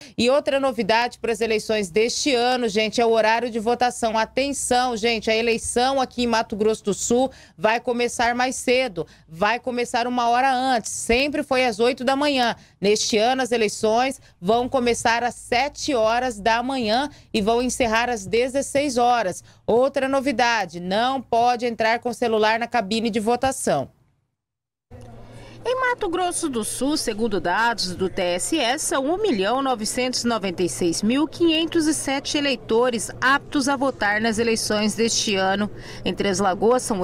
E outra novidade para as eleições deste ano, gente, é o horário de votação. Atenção, gente, a eleição aqui em Mato Grosso do Sul vai começar mais cedo, vai começar 1 hora antes, sempre foi às 8 da manhã. Neste ano, as eleições vão começar às 7 horas da manhã e vão encerrar às 16 horas. Outra novidade, não pode entrar com celular na cabine de votação. Em Mato Grosso do Sul, segundo dados do TSE, são 1.996.507 eleitores aptos a votar nas eleições deste ano. Em Três Lagoas, são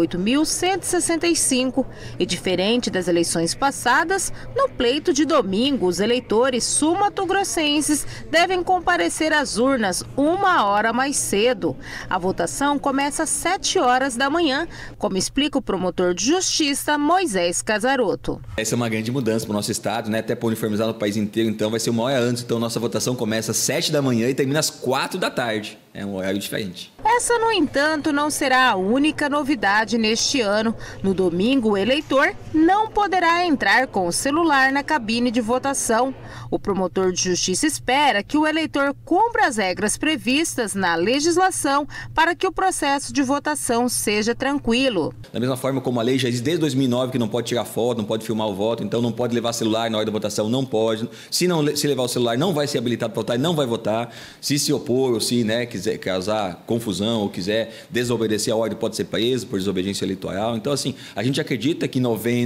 88.165. E diferente das eleições passadas, no pleito de domingo, os eleitores sul-matogrossenses devem comparecer às urnas 1 hora mais cedo. A votação começa às 7 horas da manhã, como explica o promotor de justiça, Moisés Casaroto. Essa é uma grande mudança para o nosso estado, né? Até para uniformizar no país inteiro, então vai ser 1 hora antes. Então nossa votação começa às 7 da manhã e termina às 4 da tarde. É um horário diferente. Essa, no entanto, não será a única novidade neste ano. No domingo, o eleitor não poderá entrar com o celular na cabine de votação. O promotor de justiça espera que o eleitor cumpra as regras previstas na legislação para que o processo de votação seja tranquilo. Da mesma forma como a lei já existe desde 2009 que não pode tirar foto, não pode filmar o voto, então não pode levar celular na hora da votação, não pode. Se levar o celular, não vai ser habilitado para votar e não vai votar. Se opor ou se quiser causar confusão ou quiser desobedecer a ordem, pode ser preso por desobediência eleitoral. Então, assim, a gente acredita que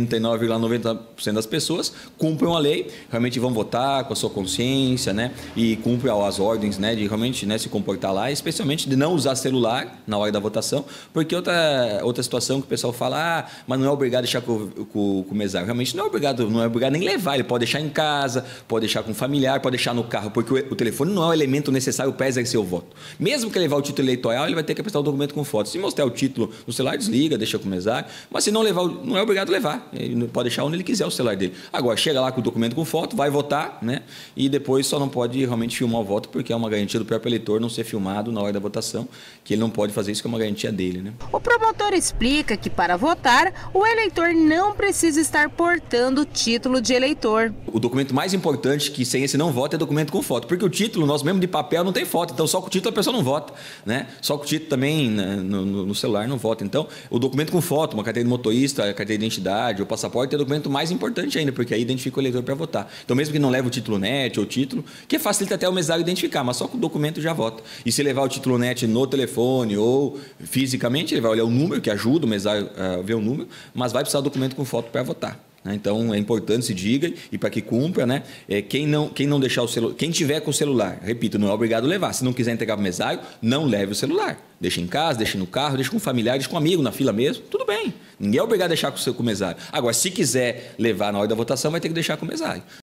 99,90% das pessoas cumprem a lei, realmente vão votar com a sua consciência, né? E cumprem as ordens, né? De realmente, né, se comportar lá, especialmente de não usar celular na hora da votação, porque outra situação que o pessoal fala, mas não é obrigado a deixar com o mesário. Realmente não é obrigado nem levar, ele pode deixar em casa, pode deixar com o familiar, pode deixar no carro, porque o telefone não é o elemento necessário para exercer o voto. Mesmo que levar o título eleitoral, ele vai ter que apresentar o documento com foto. Se mostrar o título no celular, desliga, deixa com o mesário. Mas se não levar, não é obrigado a levar. Ele pode deixar onde ele quiser o celular dele. Agora, chega lá com o documento com foto, vai votar, né? E depois só não pode realmente filmar o voto, porque é uma garantia do próprio eleitor não ser filmado na hora da votação, que ele não pode fazer isso, que é uma garantia dele, né? O promotor explica que para votar, o eleitor não precisa estar portando título de eleitor. O documento mais importante, que sem esse não vota, é documento com foto. Porque o título, nosso mesmo de papel, não tem foto. Então, só com o título a pessoa não vota, né? Só com o título também no celular não vota. Então, o documento com foto, uma carteira de motorista, a carteira de identidade, o passaporte, é o documento mais importante ainda, porque aí identifica o eleitor para votar. Então, mesmo que não leve o título NET ou título, que facilita até o mesário identificar, mas só com o documento já vota. E se levar o título NET no telefone ou fisicamente, ele vai olhar o número, que ajuda o mesário a ver o número, mas vai precisar do documento com foto para votar. Então é importante se diga e para que cumpra, né? Quem não deixar o celular, quem tiver com o celular, repito, não é obrigado a levar. Se não quiser entregar para o mesário, não leve o celular. Deixa em casa, deixa no carro, deixa com um familiar, deixa com um amigo na fila mesmo, tudo bem. Ninguém é obrigado a deixar com o mesário. Agora, se quiser levar na hora da votação, vai ter que deixar com o mesário.